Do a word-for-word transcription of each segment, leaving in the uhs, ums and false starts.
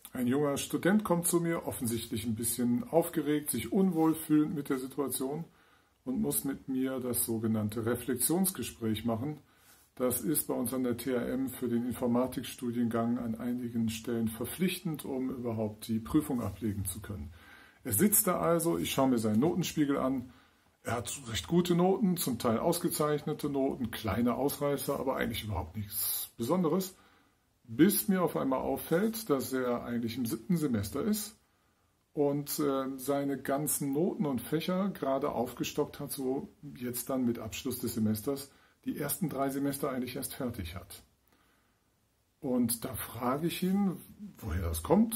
Ein junger Student kommt zu mir, offensichtlich ein bisschen aufgeregt, sich unwohl fühlend mit der Situation und muss mit mir das sogenannte Reflexionsgespräch machen. Das ist bei uns an der T H M für den Informatikstudiengang an einigen Stellen verpflichtend, um überhaupt die Prüfung ablegen zu können. Er sitzt da also, ich schaue mir seinen Notenspiegel an. Er hat recht gute Noten, zum Teil ausgezeichnete Noten, kleine Ausreißer, aber eigentlich überhaupt nichts Besonderes. Bis mir auf einmal auffällt, dass er eigentlich im siebten Semester ist und äh, seine ganzen Noten und Fächer gerade aufgestockt hat, so jetzt dann mit Abschluss des Semesters die ersten drei Semester eigentlich erst fertig hat. Und da frage ich ihn, woher das kommt,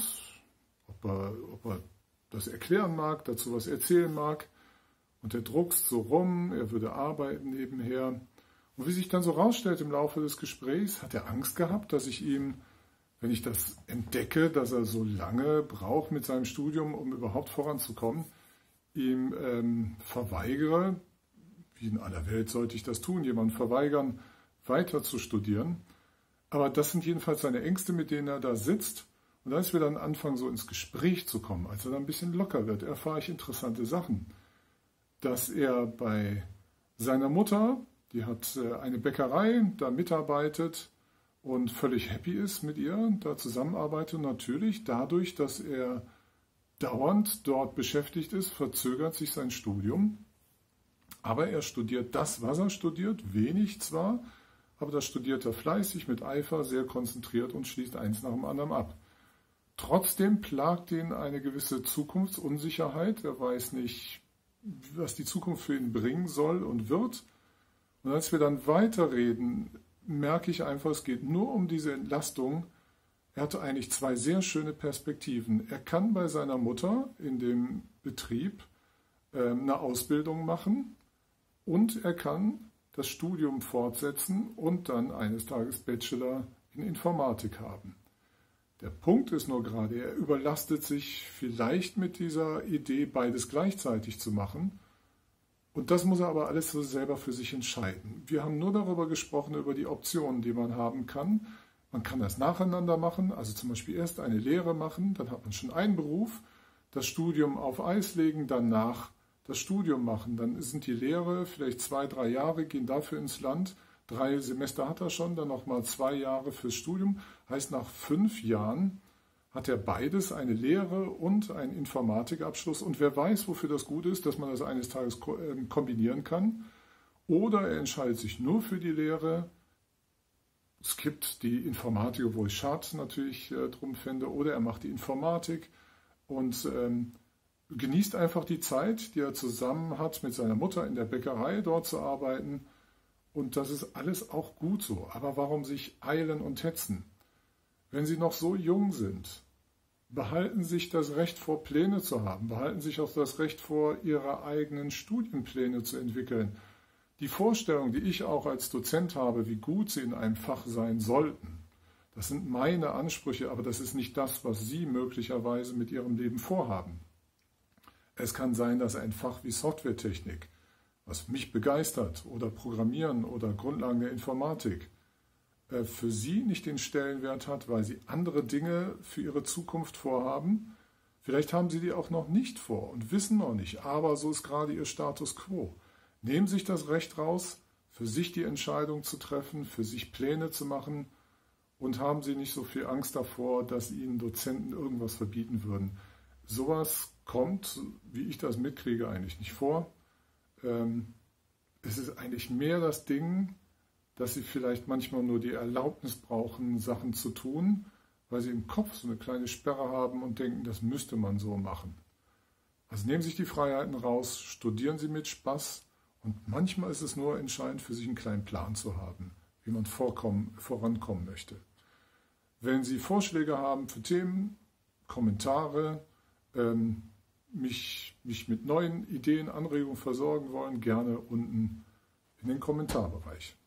ob er, ob er das erklären mag, dazu was erzählen mag. Und er druckst so rum, er würde arbeiten nebenher. Und wie sich dann so rausstellt im Laufe des Gesprächs, hat er Angst gehabt, dass ich ihm, wenn ich das entdecke, dass er so lange braucht mit seinem Studium, um überhaupt voranzukommen, ihm ähm, verweigere, wie in aller Welt sollte ich das tun, jemanden verweigern, weiter zu studieren. Aber das sind jedenfalls seine Ängste, mit denen er da sitzt. Und als wir dann anfangen, so ins Gespräch zu kommen, als er dann ein bisschen locker wird, erfahre ich interessante Sachen. Dass er bei seiner Mutter, die hat eine Bäckerei, da mitarbeitet und völlig happy ist mit ihr, da zusammenarbeitet. Und natürlich dadurch, dass er dauernd dort beschäftigt ist, verzögert sich sein Studium. Aber er studiert das, was er studiert, wenig zwar, aber das studiert er fleißig, mit Eifer, sehr konzentriert und schließt eins nach dem anderen ab. Trotzdem plagt ihn eine gewisse Zukunftsunsicherheit. Er weiß nicht, was die Zukunft für ihn bringen soll und wird. Und als wir dann weiterreden, merke ich einfach, es geht nur um diese Entlastung. Er hatte eigentlich zwei sehr schöne Perspektiven. Er kann bei seiner Mutter in dem Betrieb äh, eine Ausbildung machen und er kann das Studium fortsetzen und dann eines Tages Bachelor in Informatik haben. Der Punkt ist nur gerade, er überlastet sich vielleicht mit dieser Idee, beides gleichzeitig zu machen. Und das muss er aber alles so selber für sich entscheiden. Wir haben nur darüber gesprochen, über die Optionen, die man haben kann. Man kann das nacheinander machen, also zum Beispiel erst eine Lehre machen, dann hat man schon einen Beruf, das Studium auf Eis legen, danach das Studium machen. Dann sind die Lehre vielleicht zwei, drei Jahre, gehen dafür ins Land. Drei Semester hat er schon, dann nochmal zwei Jahre fürs Studium. Heißt, nach fünf Jahren hat er beides, eine Lehre und einen Informatikabschluss. Und wer weiß, wofür das gut ist, dass man das eines Tages kombinieren kann. Oder er entscheidet sich nur für die Lehre, skippt die Informatik, obwohl ich schade natürlich äh, drum fände. Oder er macht die Informatik und ähm, genießt einfach die Zeit, die er zusammen hat mit seiner Mutter in der Bäckerei, dort zu arbeiten. Und das ist alles auch gut so. Aber warum sich eilen und hetzen? Wenn Sie noch so jung sind, behalten sich das Recht vor, Pläne zu haben, behalten sich auch das Recht vor, Ihre eigenen Studienpläne zu entwickeln. Die Vorstellung, die ich auch als Dozent habe, wie gut Sie in einem Fach sein sollten, das sind meine Ansprüche, aber das ist nicht das, was Sie möglicherweise mit Ihrem Leben vorhaben. Es kann sein, dass ein Fach wie Softwaretechnik, was mich begeistert, oder Programmieren oder Grundlagen der Informatik, für Sie nicht den Stellenwert hat, weil Sie andere Dinge für Ihre Zukunft vorhaben. Vielleicht haben Sie die auch noch nicht vor und wissen noch nicht, aber so ist gerade Ihr Status quo. Nehmen Sie sich das Recht raus, für sich die Entscheidung zu treffen, für sich Pläne zu machen und haben Sie nicht so viel Angst davor, dass Ihnen Dozenten irgendwas verbieten würden. Sowas kommt, wie ich das mitkriege, eigentlich nicht vor. Es ist eigentlich mehr das Ding, dass sie vielleicht manchmal nur die Erlaubnis brauchen, Sachen zu tun, weil sie im Kopf so eine kleine Sperre haben und denken, das müsste man so machen. Also nehmen Sie sich die Freiheiten raus, studieren Sie mit Spaß und manchmal ist es nur entscheidend, für sich einen kleinen Plan zu haben, wie man vorkommen, vorankommen möchte. Wenn Sie Vorschläge haben für Themen, Kommentare, ähm, mich, mich mit neuen Ideen, Anregungen versorgen wollen, gerne unten in den Kommentarbereich.